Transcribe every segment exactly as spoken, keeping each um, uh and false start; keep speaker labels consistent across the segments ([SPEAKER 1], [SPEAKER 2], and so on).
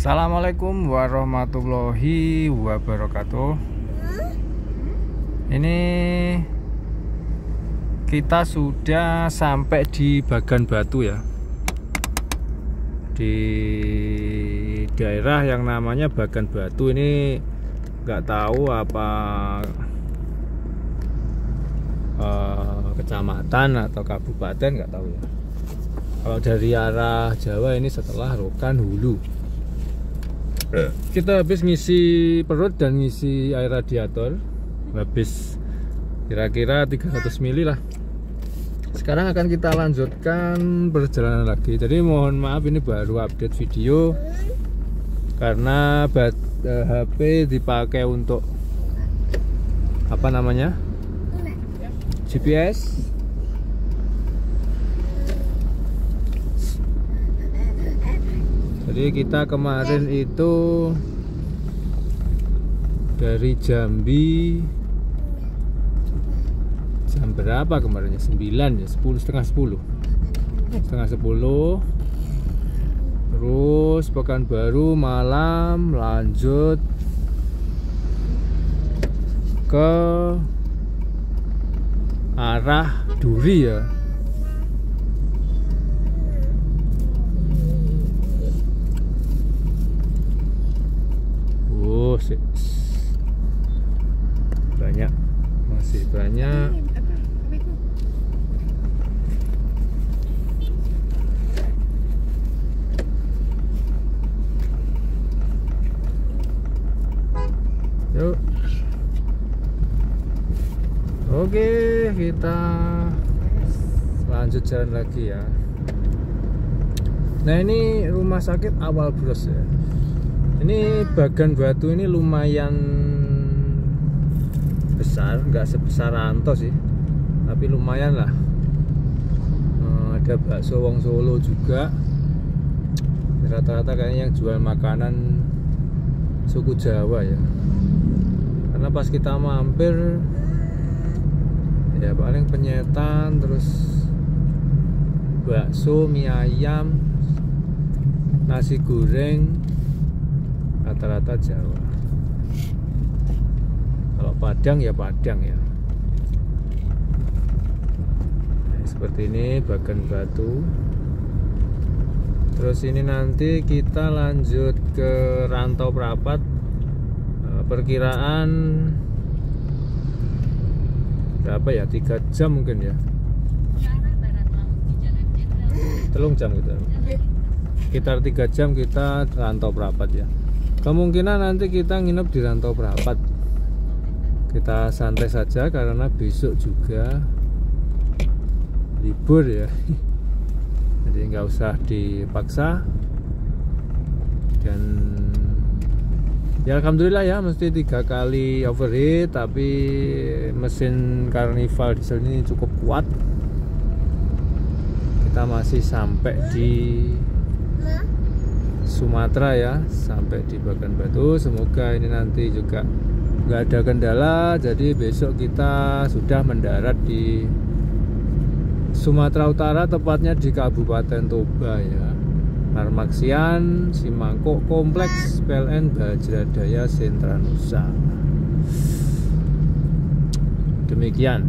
[SPEAKER 1] Assalamualaikum warahmatullahi wabarakatuh. Ini kita sudah sampai di Bagan Batu ya, di daerah yang namanya Bagan Batu. Ini nggak tahu apa eh, kecamatan atau kabupaten, nggak tahu ya. Kalau dari arah Jawa ini setelah Rokan Hulu. Kita habis ngisi perut dan ngisi air radiator, habis kira-kira tiga ratus mili lah. Sekarang akan kita lanjutkan perjalanan lagi. Jadi mohon maaf ini baru update video karena bat, eh, H P dipakai untuk apa namanya, G P S. Jadi kita kemarin itu dari Jambi jam berapa kemarinnya? sembilan ya, sepuluh, setengah sepuluh setengah sepuluh terus Pekanbaru malam, lanjut ke arah Duri ya. Oh, banyak, masih banyak. Yuk. Oke, kita lanjut jalan lagi ya. Nah, ini rumah sakit Awal Bros ya. Ini Bagan Batu ini lumayan besar, nggak sebesar Anto sih, tapi lumayan lah. Hmm, ada bakso Wong Solo juga. Rata-rata kayaknya yang jual makanan suku Jawa ya. Karena pas kita mampir ya paling penyetan, terus bakso, mie ayam, nasi goreng, rata-rata Jawa. Kalau Padang ya Padang ya. Nah, seperti ini Bagan Batu. Terus ini nanti kita lanjut ke Rantau Prapat. Perkiraan berapa ya? tiga jam mungkin ya. Telung jam gitu. Sekitar tiga jam kita Rantau Prapat ya. Kemungkinan nanti kita nginep di Rantau Prapat. Kita santai saja karena besok juga libur ya. Jadi nggak usah dipaksa. Dan ya alhamdulillah ya, mesti tiga kali overheat, tapi mesin Carnival diesel ini cukup kuat. Kita masih sampai di Sumatera ya, sampai di Bagan Batu. Semoga ini nanti juga nggak ada kendala, jadi besok kita sudah mendarat di Sumatera Utara, tepatnya di Kabupaten Toba ya. Narmaksian, Simangkok Kompleks, P L N Bajradaya Sentra Nusa. Demikian.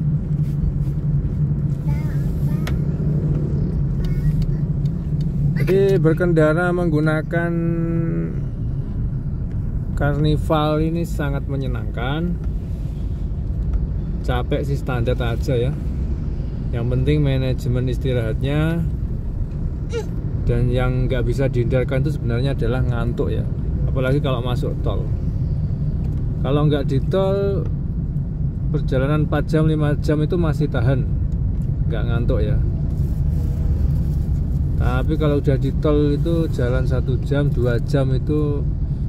[SPEAKER 1] Jadi berkendara menggunakan Carnival ini sangat menyenangkan. Capek sih standar aja ya. Yang penting manajemen istirahatnya. Dan yang nggak bisa dihindarkan itu sebenarnya adalah ngantuk ya. Apalagi kalau masuk tol. Kalau nggak di tol, perjalanan empat jam, lima jam itu masih tahan, nggak ngantuk ya. Tapi kalau udah di tol itu jalan satu jam, dua jam itu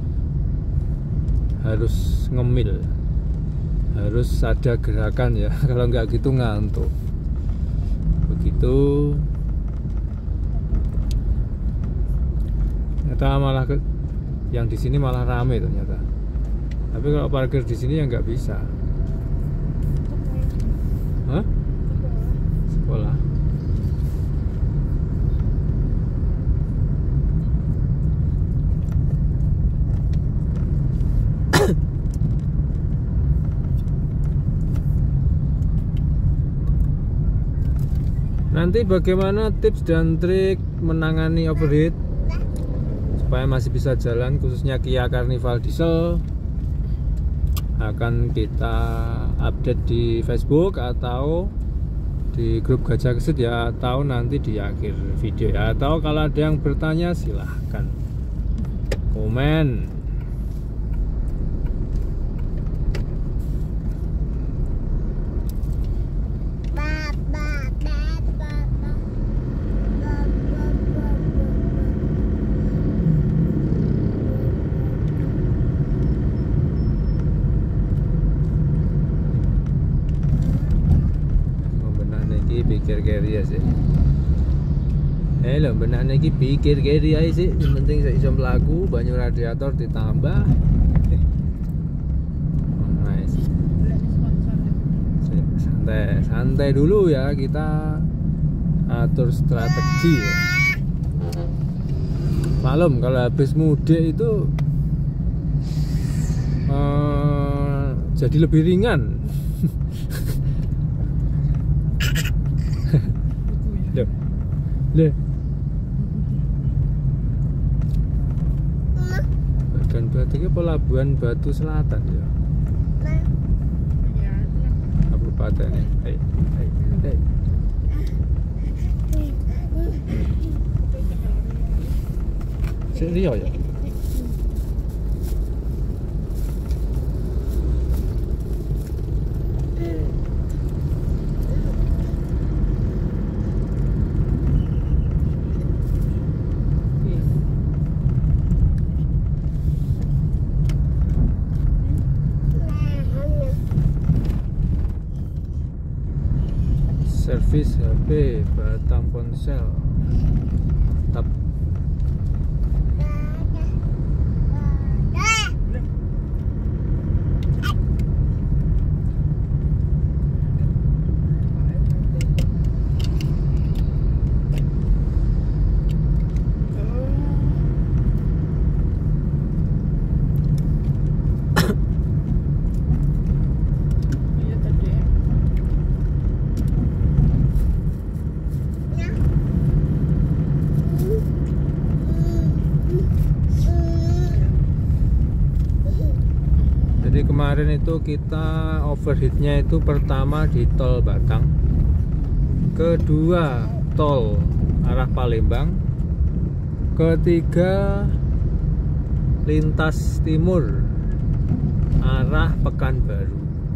[SPEAKER 1] harus ngemil, harus ada gerakan ya. Kalau nggak gitu ngantuk. Begitu. Ternyata malah ke, yang di sini malah rame ternyata. Tapi kalau parkir di sini ya nggak bisa. Hah? Sekolah. nanti bagaimana tips dan trik menangani overheat supaya masih bisa jalan, khususnya Kia Carnival diesel, akan kita update di Facebook atau di grup Gajah Gesit ya, atau nanti di akhir video ya, atau kalau ada yang bertanya silahkan komen. Pikir kiri ya sih. Eh lho benar iki pikir kiri aja sih. Yang penting saya bisa melaku, banyu radiator ditambah. Eh. Oh, nice. Santai, santai dulu ya, kita atur strategi ya. Maklum kalau habis mudik itu uh, jadi lebih ringan. Loh. Loh. Badan Batu ini Pelabuhan Batu Selatan ya. Kabupaten ya. Hei, hei, hei. Serius ya? Servis H P, batang ponsel, tap. Jadi kemarin itu kita overheatnya itu pertama di tol Batang, kedua tol arah Palembang, ketiga lintas timur arah Pekanbaru.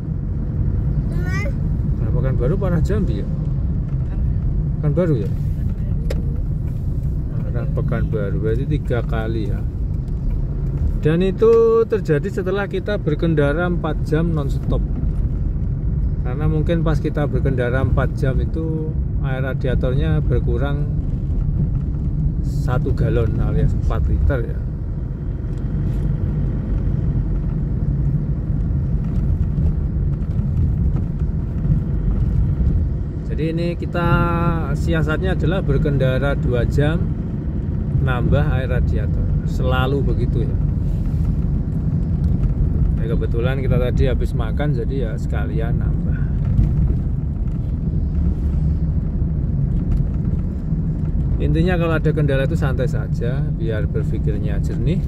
[SPEAKER 1] Arah Pekanbaru arah Jambi ya? Pekanbaru ya? Arah Pekanbaru berarti tiga kali ya. Dan itu terjadi setelah kita berkendara empat jam non-stop. Karena mungkin pas kita berkendara empat jam itu air radiatornya berkurang satu galon alias empat liter ya. Jadi ini kita siasatnya adalah berkendara dua jam nambah air radiator. Selalu begitu ya. Kebetulan kita tadi habis makan jadi ya sekalian nambah. Intinya kalau ada kendala itu santai saja biar berpikirnya jernih.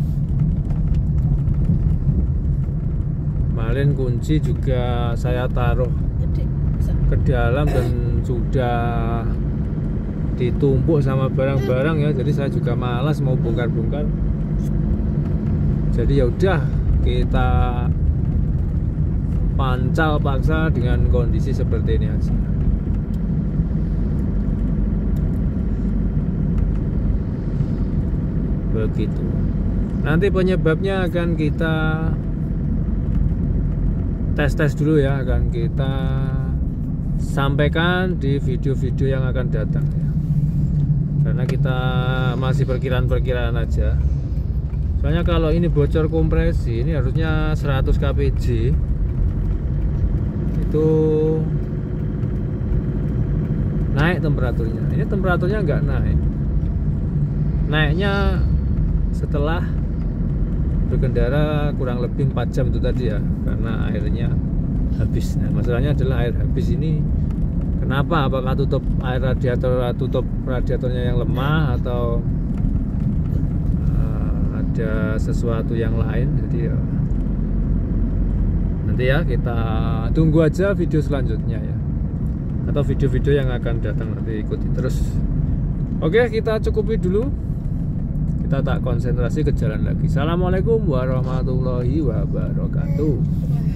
[SPEAKER 1] Kemarin kunci juga saya taruh ke dalam dan sudah ditumpuk sama barang-barang ya, jadi saya juga malas mau bongkar-bongkar. Jadi ya udah kita pancal paksa dengan kondisi seperti ini aja. Begitu. Nanti penyebabnya akan kita tes-tes dulu ya, akan kita sampaikan di video-video yang akan datang ya. Karena kita masih perkiraan-perkiraan aja. Soalnya kalau ini bocor kompresi, ini harusnya seratus K P J itu naik temperaturnya. Ini temperaturnya nggak naik. Naiknya setelah berkendara kurang lebih empat jam itu tadi ya, karena airnya habis. Nah, masalahnya adalah air habis ini kenapa, apakah tutup air radiator, tutup radiatornya yang lemah atau uh, ada sesuatu yang lain. Jadi ya nanti ya kita tunggu aja video selanjutnya ya, atau video-video yang akan datang, nanti ikuti terus. Oke, kita cukupi dulu, kita tak konsentrasi ke jalan lagi. Assalamualaikum warahmatullahi wabarakatuh.